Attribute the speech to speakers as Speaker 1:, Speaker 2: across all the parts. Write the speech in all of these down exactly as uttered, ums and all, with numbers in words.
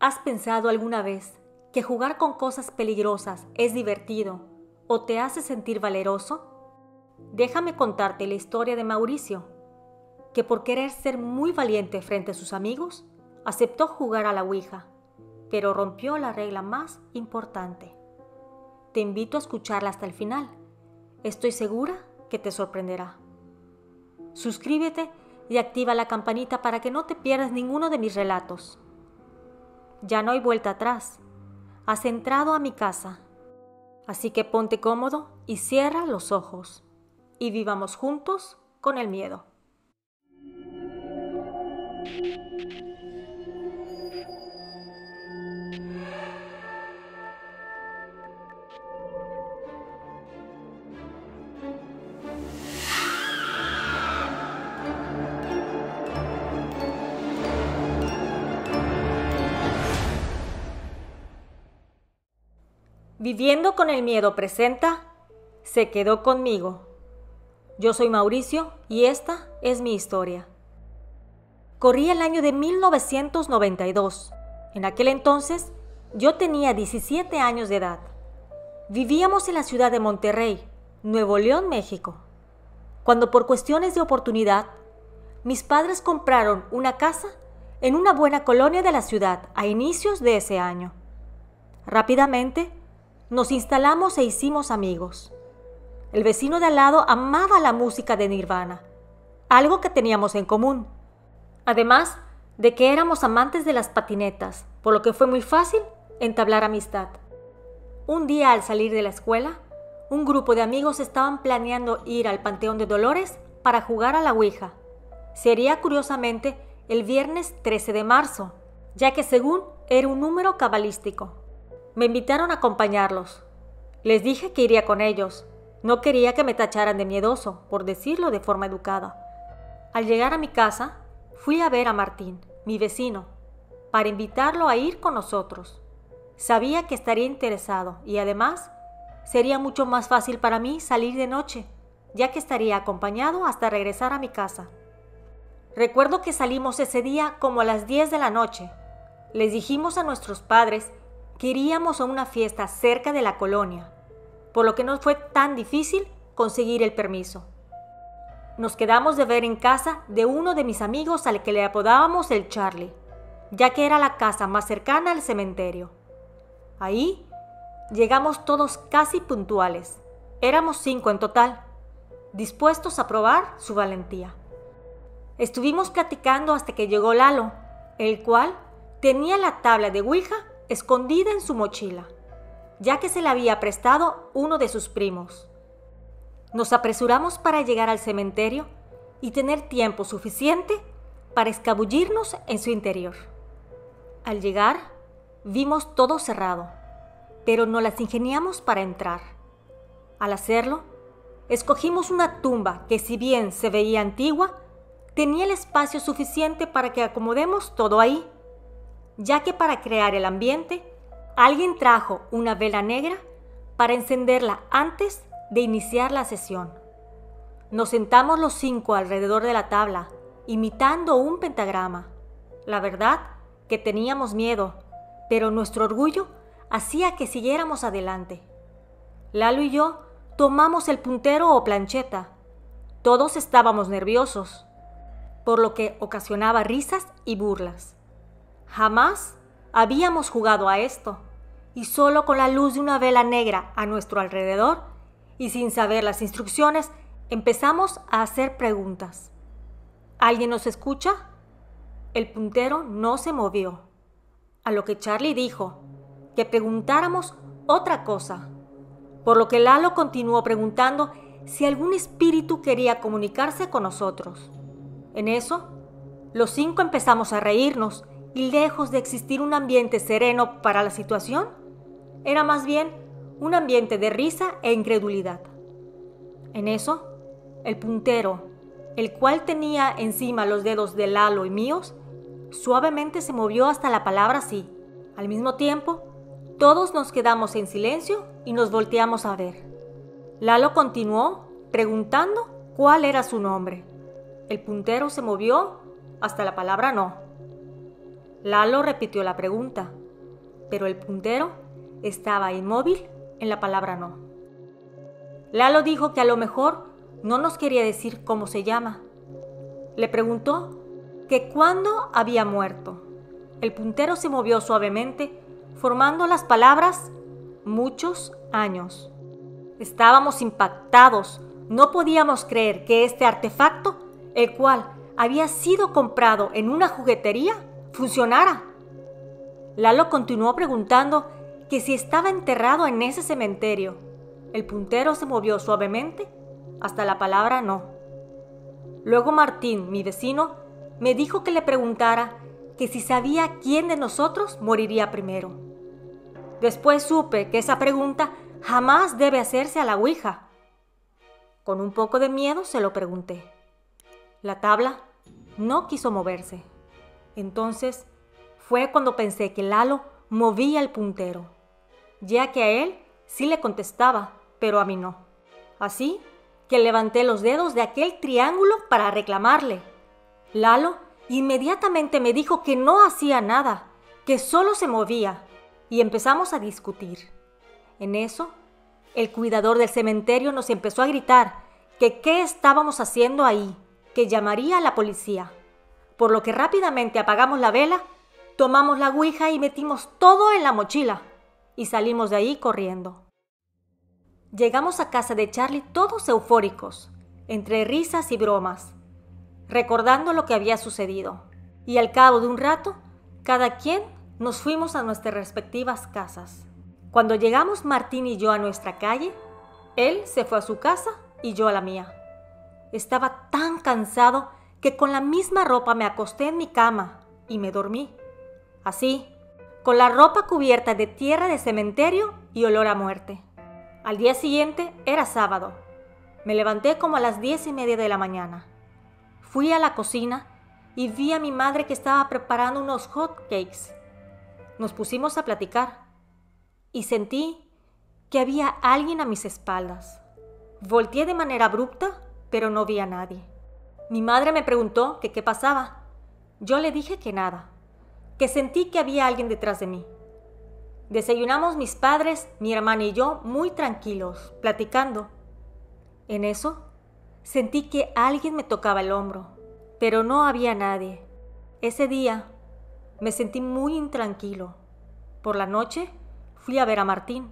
Speaker 1: ¿Has pensado alguna vez que jugar con cosas peligrosas es divertido o te hace sentir valeroso? Déjame contarte la historia de Mauricio, que por querer ser muy valiente frente a sus amigos, aceptó jugar a la Ouija, pero rompió la regla más importante. Te invito a escucharla hasta el final. Estoy segura que te sorprenderá. Suscríbete y activa la campanita para que no te pierdas ninguno de mis relatos. Ya no hay vuelta atrás. Has entrado a mi casa. Así que ponte cómodo y cierra los ojos. Y vivamos juntos con el miedo. Viviendo con el miedo presenta, se quedó conmigo. Yo soy Mauricio y esta es mi historia. Corría el año de mil novecientos noventa y dos. En aquel entonces, yo tenía diecisiete años de edad. Vivíamos en la ciudad de Monterrey, Nuevo León, México. Cuando por cuestiones de oportunidad, mis padres compraron una casa en una buena colonia de la ciudad a inicios de ese año. Rápidamente, nos instalamos e hicimos amigos. El vecino de al lado amaba la música de Nirvana, algo que teníamos en común. Además de que éramos amantes de las patinetas, por lo que fue muy fácil entablar amistad. Un día al salir de la escuela, un grupo de amigos estaban planeando ir al Panteón de Dolores para jugar a la Ouija. Sería curiosamente el viernes trece de marzo, ya que según era un número cabalístico. Me invitaron a acompañarlos. Les dije que iría con ellos. No quería que me tacharan de miedoso, por decirlo de forma educada. Al llegar a mi casa, fui a ver a Martín, mi vecino, para invitarlo a ir con nosotros. Sabía que estaría interesado y además sería mucho más fácil para mí salir de noche, ya que estaría acompañado hasta regresar a mi casa. Recuerdo que salimos ese día como a las diez de la noche. Les dijimos a nuestros padres que iríamos a una fiesta cerca de la colonia, por lo que no fue tan difícil conseguir el permiso. Nos quedamos de ver en casa de uno de mis amigos al que le apodábamos el Charlie, ya que era la casa más cercana al cementerio. Ahí llegamos todos casi puntuales. Éramos cinco en total, dispuestos a probar su valentía. Estuvimos platicando hasta que llegó Lalo, el cual tenía la tabla de Ouija escondida en su mochila, ya que se la había prestado uno de sus primos. Nos apresuramos para llegar al cementerio y tener tiempo suficiente para escabullirnos en su interior. Al llegar, vimos todo cerrado, pero nos las ingeniamos para entrar. Al hacerlo, escogimos una tumba que, si bien se veía antigua, tenía el espacio suficiente para que acomodemos todo ahí, ya que para crear el ambiente, alguien trajo una vela negra para encenderla antes de iniciar la sesión. Nos sentamos los cinco alrededor de la tabla, imitando un pentagrama. La verdad que teníamos miedo, pero nuestro orgullo hacía que siguiéramos adelante. Lalo y yo tomamos el puntero o plancheta. Todos estábamos nerviosos, por lo que ocasionaba risas y burlas. Jamás habíamos jugado a esto, y solo con la luz de una vela negra a nuestro alrededor y sin saber las instrucciones, empezamos a hacer preguntas. ¿Alguien nos escucha? El puntero no se movió, a lo que Charlie dijo que preguntáramos otra cosa, por lo que Lalo continuó preguntando si algún espíritu quería comunicarse con nosotros. En eso, los cinco empezamos a reírnos y lejos de existir un ambiente sereno para la situación, era más bien un ambiente de risa e incredulidad. En eso, el puntero, el cual tenía encima los dedos de Lalo y míos, suavemente se movió hasta la palabra sí. Al mismo tiempo, todos nos quedamos en silencio y nos volteamos a ver. Lalo continuó preguntando cuál era su nombre. El puntero se movió hasta la palabra no. Lalo repitió la pregunta, pero el puntero estaba inmóvil en la palabra no. Lalo dijo que a lo mejor no nos quería decir cómo se llama. Le preguntó que cuándo había muerto. El puntero se movió suavemente, formando las palabras muchos años. Estábamos impactados. No podíamos creer que este artefacto, el cual había sido comprado en una juguetería, funcionara. Lalo continuó preguntando que si estaba enterrado en ese cementerio. El puntero se movió suavemente hasta la palabra no. Luego Martín, mi vecino, me dijo que le preguntara que si sabía quién de nosotros moriría primero. Después supe que esa pregunta jamás debe hacerse a la ouija. Con un poco de miedo se lo pregunté. La tabla no quiso moverse. Entonces fue cuando pensé que Lalo movía el puntero, ya que a él sí le contestaba, pero a mí no. Así que levanté los dedos de aquel triángulo para reclamarle. Lalo inmediatamente me dijo que no hacía nada, que solo se movía, y empezamos a discutir. En eso, el cuidador del cementerio nos empezó a gritar que qué estábamos haciendo ahí, que llamaría a la policía. Por lo que rápidamente apagamos la vela, tomamos la ouija y metimos todo en la mochila y salimos de ahí corriendo. Llegamos a casa de Charlie todos eufóricos, entre risas y bromas, recordando lo que había sucedido. Y al cabo de un rato, cada quien nos fuimos a nuestras respectivas casas. Cuando llegamos Martín y yo a nuestra calle, él se fue a su casa y yo a la mía. Estaba tan cansado que con la misma ropa me acosté en mi cama y me dormí. Así, con la ropa cubierta de tierra de cementerio y olor a muerte. Al día siguiente era sábado. Me levanté como a las diez y media de la mañana. Fui a la cocina y vi a mi madre que estaba preparando unos hot cakes. Nos pusimos a platicar y sentí que había alguien a mis espaldas. Volteé de manera abrupta, pero no vi a nadie. Mi madre me preguntó que qué pasaba. Yo le dije que nada, que sentí que había alguien detrás de mí. Desayunamos mis padres, mi hermana y yo muy tranquilos, platicando. En eso, sentí que alguien me tocaba el hombro, pero no había nadie. Ese día me sentí muy intranquilo. Por la noche fui a ver a Martín.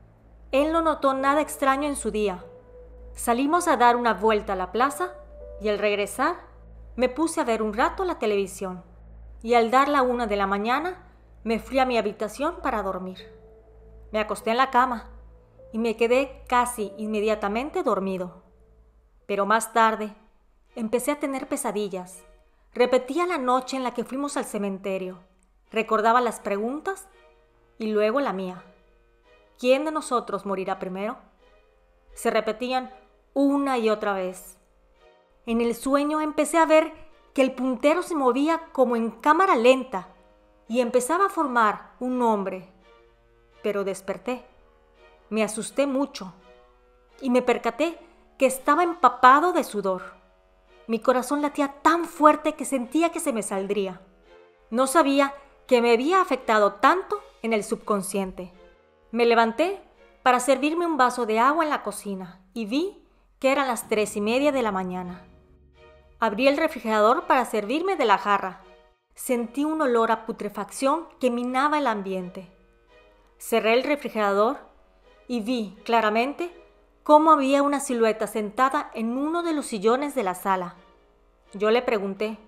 Speaker 1: Él no notó nada extraño en su día. Salimos a dar una vuelta a la plaza y al regresar me puse a ver un rato la televisión. Y al dar la una de la mañana me fui a mi habitación para dormir. Me acosté en la cama y me quedé casi inmediatamente dormido. Pero más tarde empecé a tener pesadillas. Repetía la noche en la que fuimos al cementerio. Recordaba las preguntas y luego la mía. ¿Quién de nosotros morirá primero? Se repetían una y otra vez. En el sueño empecé a ver que el puntero se movía como en cámara lenta y empezaba a formar un nombre. Pero desperté. Me asusté mucho y me percaté que estaba empapado de sudor. Mi corazón latía tan fuerte que sentía que se me saldría. No sabía que me había afectado tanto en el subconsciente. Me levanté para servirme un vaso de agua en la cocina y vi que eran las tres y media de la mañana. Abrí el refrigerador para servirme de la jarra. Sentí un olor a putrefacción que minaba el ambiente. Cerré el refrigerador y vi claramente cómo había una silueta sentada en uno de los sillones de la sala. Yo le pregunté: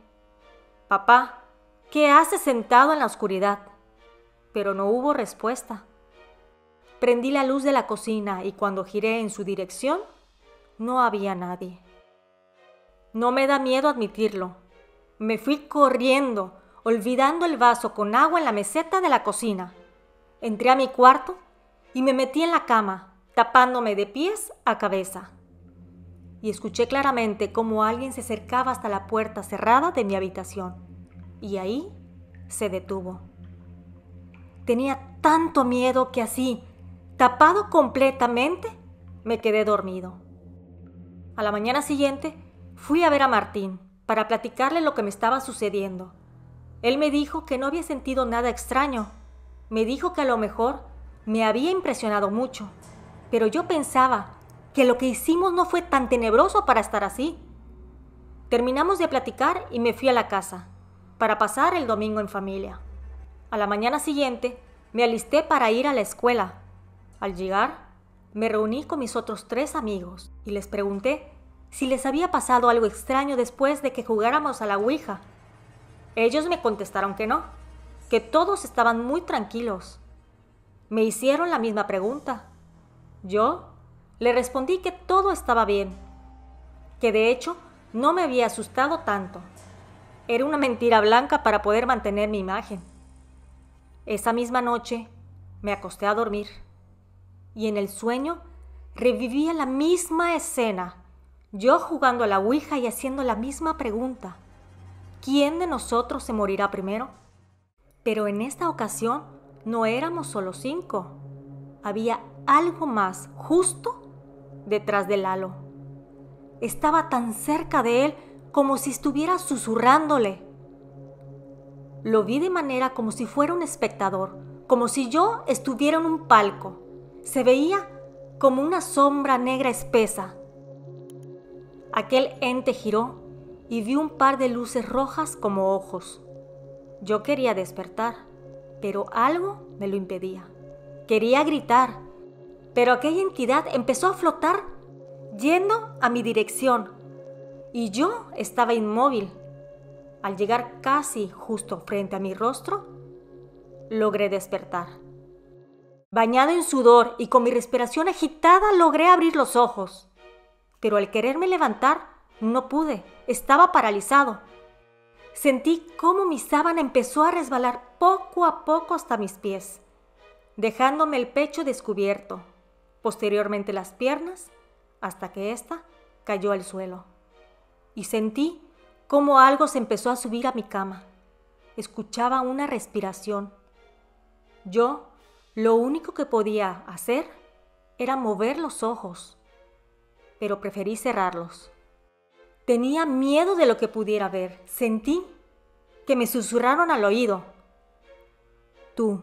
Speaker 1: «Papá, ¿qué haces sentado en la oscuridad?». Pero no hubo respuesta. Prendí la luz de la cocina y cuando giré en su dirección, no había nadie. No me da miedo admitirlo. Me fui corriendo, olvidando el vaso con agua en la meseta de la cocina. Entré a mi cuarto y me metí en la cama, tapándome de pies a cabeza. Y escuché claramente cómo alguien se acercaba hasta la puerta cerrada de mi habitación. Y ahí se detuvo. Tenía tanto miedo que así, tapado completamente, me quedé dormido. A la mañana siguiente fui a ver a Martín para platicarle lo que me estaba sucediendo. Él me dijo que no había sentido nada extraño. Me dijo que a lo mejor me había impresionado mucho, pero yo pensaba que lo que hicimos no fue tan tenebroso para estar así. Terminamos de platicar y me fui a la casa para pasar el domingo en familia. A la mañana siguiente me alisté para ir a la escuela. Al llegar, me reuní con mis otros tres amigos y les pregunté si les había pasado algo extraño después de que jugáramos a la Ouija. Ellos me contestaron que no, que todos estaban muy tranquilos. Me hicieron la misma pregunta. Yo le respondí que todo estaba bien, que de hecho no me había asustado tanto. Era una mentira blanca para poder mantener mi imagen. Esa misma noche me acosté a dormir y en el sueño revivía la misma escena, yo jugando a la Ouija y haciendo la misma pregunta. ¿Quién de nosotros se morirá primero? Pero en esta ocasión no éramos solo cinco. Había algo más justo detrás de Lalo. Estaba tan cerca de él como si estuviera susurrándole. Lo vi de manera como si fuera un espectador, como si yo estuviera en un palco. Se veía como una sombra negra espesa. Aquel ente giró y vi un par de luces rojas como ojos. Yo quería despertar, pero algo me lo impedía. Quería gritar, pero aquella entidad empezó a flotar yendo a mi dirección y yo estaba inmóvil. Al llegar casi justo frente a mi rostro, logré despertar. Bañado en sudor y con mi respiración agitada, logré abrir los ojos. Pero al quererme levantar, no pude. Estaba paralizado. Sentí cómo mi sábana empezó a resbalar poco a poco hasta mis pies, dejándome el pecho descubierto, posteriormente las piernas, hasta que ésta cayó al suelo. Y sentí cómo algo se empezó a subir a mi cama. Escuchaba una respiración. Yo, lo único que podía hacer era mover los ojos, pero preferí cerrarlos. Tenía miedo de lo que pudiera ver. Sentí que me susurraron al oído. Tú.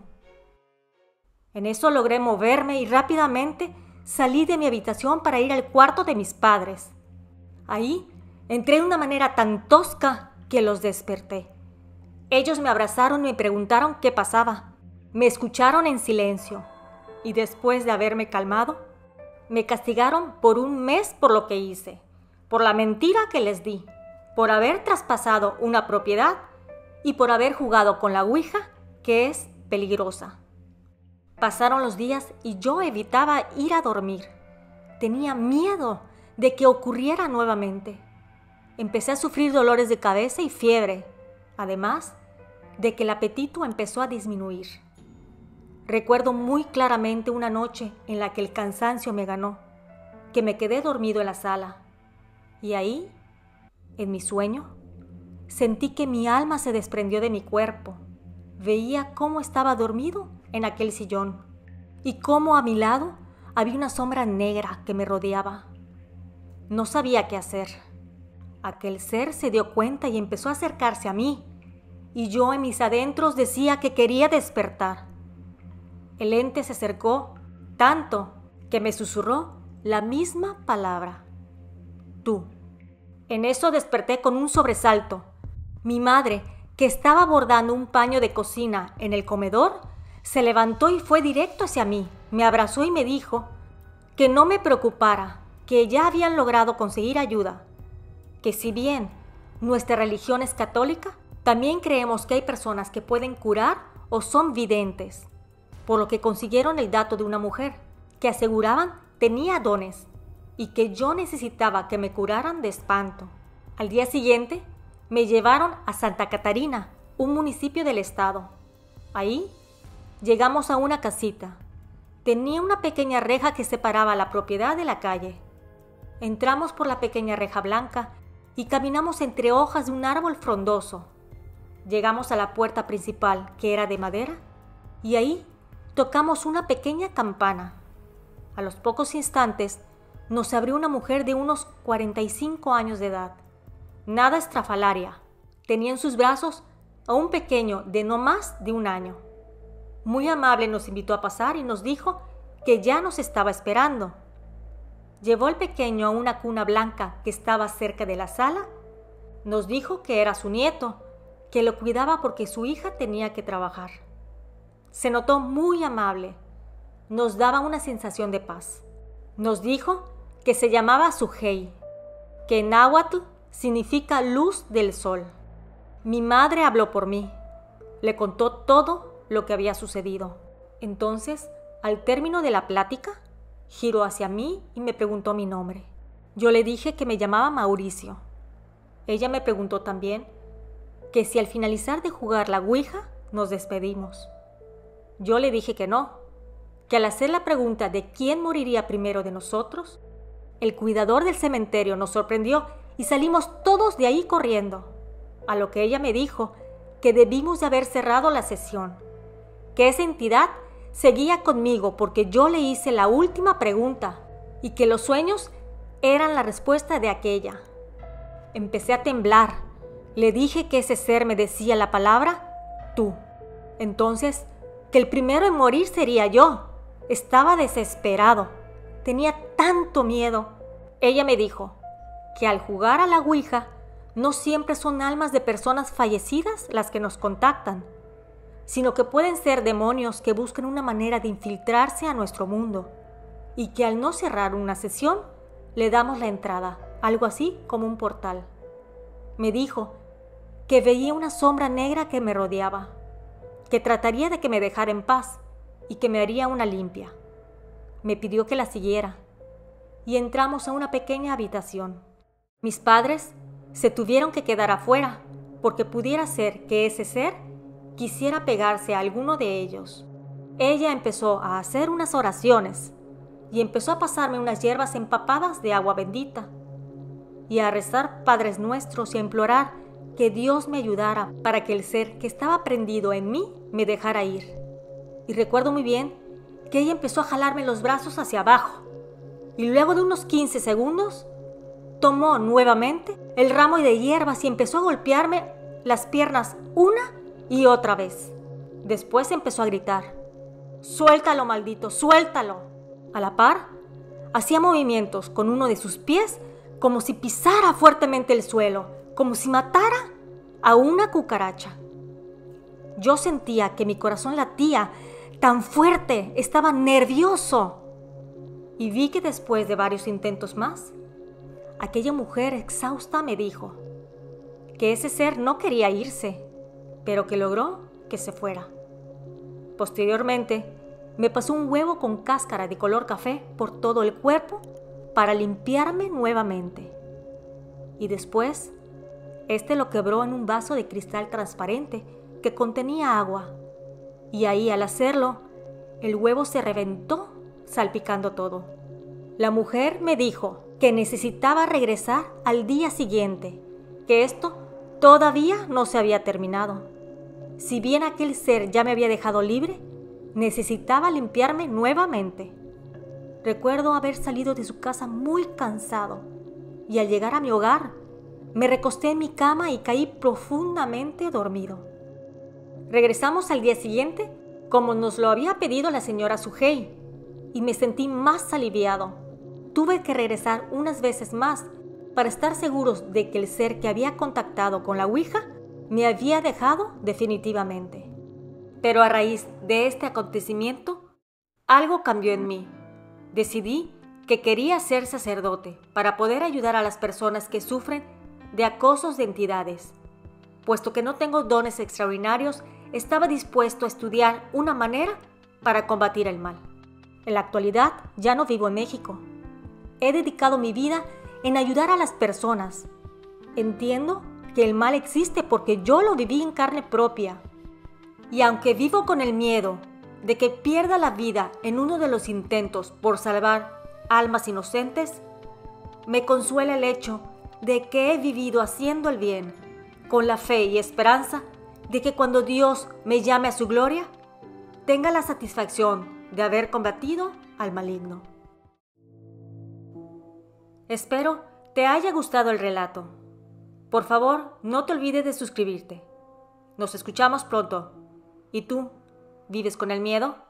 Speaker 1: En eso logré moverme y rápidamente salí de mi habitación para ir al cuarto de mis padres. Ahí entré de una manera tan tosca que los desperté. Ellos me abrazaron y me preguntaron qué pasaba. Me escucharon en silencio y después de haberme calmado, me castigaron por un mes por lo que hice, por la mentira que les di, por haber traspasado una propiedad y por haber jugado con la Ouija, que es peligrosa. Pasaron los días y yo evitaba ir a dormir. Tenía miedo de que ocurriera nuevamente. Empecé a sufrir dolores de cabeza y fiebre, además de que el apetito empezó a disminuir. Recuerdo muy claramente una noche en la que el cansancio me ganó, que me quedé dormido en la sala. Y ahí, en mi sueño, sentí que mi alma se desprendió de mi cuerpo. Veía cómo estaba dormido en aquel sillón y cómo a mi lado había una sombra negra que me rodeaba. No sabía qué hacer. Aquel ser se dio cuenta y empezó a acercarse a mí, y yo en mis adentros decía que quería despertar. El ente se acercó tanto que me susurró la misma palabra: tú. En eso desperté con un sobresalto. Mi madre, que estaba bordando un paño de cocina en el comedor, se levantó y fue directo hacia mí. Me abrazó y me dijo que no me preocupara, que ya habían logrado conseguir ayuda, que si bien nuestra religión es católica, también creemos que hay personas que pueden curar o son videntes, por lo que consiguieron el dato de una mujer que aseguraban tenía dones y que yo necesitaba que me curaran de espanto. Al día siguiente me llevaron a Santa Catarina, un municipio del estado. Ahí llegamos a una casita. Tenía una pequeña reja que separaba la propiedad de la calle. Entramos por la pequeña reja blanca y caminamos entre hojas de un árbol frondoso. Llegamos a la puerta principal, que era de madera, y ahí tocamos una pequeña campana. A los pocos instantes nos abrió una mujer de unos cuarenta y cinco años de edad. Nada estrafalaria. Tenía en sus brazos a un pequeño de no más de un año. Muy amable nos invitó a pasar y nos dijo que ya nos estaba esperando. Llevó al pequeño a una cuna blanca que estaba cerca de la sala. Nos dijo que era su nieto, que lo cuidaba porque su hija tenía que trabajar. Se notó muy amable. Nos daba una sensación de paz. Nos dijo que se llamaba Sujei, que en náhuatl significa luz del sol. Mi madre habló por mí. Le contó todo lo que había sucedido. Entonces, al término de la plática, giró hacia mí y me preguntó mi nombre. Yo le dije que me llamaba Mauricio. Ella me preguntó también que si al finalizar de jugar la ouija nos despedimos. Yo le dije que no, que al hacer la pregunta de quién moriría primero de nosotros, el cuidador del cementerio nos sorprendió y salimos todos de ahí corriendo. A lo que ella me dijo que debimos de haber cerrado la sesión, que esa entidad seguía conmigo porque yo le hice la última pregunta y que los sueños eran la respuesta de aquella. Empecé a temblar. Le dije que ese ser me decía la palabra tú. Entonces, que el primero en morir sería yo. Estaba desesperado. Tenía tanto miedo. Ella me dijo que al jugar a la ouija no siempre son almas de personas fallecidas las que nos contactan, sino que pueden ser demonios que buscan una manera de infiltrarse a nuestro mundo y que al no cerrar una sesión le damos la entrada, algo así como un portal. Me dijo que veía una sombra negra que me rodeaba, que trataría de que me dejara en paz y que me haría una limpia. Me pidió que la siguiera y entramos a una pequeña habitación. Mis padres se tuvieron que quedar afuera porque pudiera ser que ese ser quisiera pegarse a alguno de ellos. Ella empezó a hacer unas oraciones y empezó a pasarme unas hierbas empapadas de agua bendita y a rezar Padres Nuestros y a implorar que Dios me ayudara para que el ser que estaba prendido en mí me dejara ir. Y recuerdo muy bien que ella empezó a jalarme los brazos hacia abajo y luego de unos quince segundos tomó nuevamente el ramo de hierbas y empezó a golpearme las piernas una y otra vez. Después empezó a gritar: «¡Suéltalo, maldito, suéltalo!». A la par, hacía movimientos con uno de sus pies como si pisara fuertemente el suelo, como si matara a una cucaracha. Yo sentía que mi corazón latía tan fuerte, estaba nervioso. Y vi que después de varios intentos más, aquella mujer exhausta me dijo que ese ser no quería irse, pero que logró que se fuera. Posteriormente, me pasó un huevo con cáscara de color café por todo el cuerpo para limpiarme nuevamente. Y después, este lo quebró en un vaso de cristal transparente que contenía agua. Y ahí, al hacerlo, el huevo se reventó, salpicando todo. La mujer me dijo que necesitaba regresar al día siguiente, que esto todavía no se había terminado. Si bien aquel ser ya me había dejado libre, necesitaba limpiarme nuevamente. Recuerdo haber salido de su casa muy cansado y al llegar a mi hogar, me recosté en mi cama y caí profundamente dormido. Regresamos al día siguiente, como nos lo había pedido la señora Sujei, y me sentí más aliviado. Tuve que regresar unas veces más para estar seguros de que el ser que había contactado con la ouija me había dejado definitivamente. Pero a raíz de este acontecimiento, algo cambió en mí. Decidí que quería ser sacerdote para poder ayudar a las personas que sufren de acosos de entidades. Puesto que no tengo dones extraordinarios, estaba dispuesto a estudiar una manera para combatir el mal. En la actualidad ya no vivo en México. He dedicado mi vida en ayudar a las personas. Entiendo que el mal existe porque yo lo viví en carne propia. Y aunque vivo con el miedo de que pierda la vida en uno de los intentos por salvar almas inocentes, me consuela el hecho de que he vivido haciendo el bien, con la fe y esperanza de que cuando Dios me llame a su gloria, tenga la satisfacción de haber combatido al maligno. Espero te haya gustado el relato. Por favor, no te olvides de suscribirte. Nos escuchamos pronto. ¿Y tú? ¿Vives con el miedo?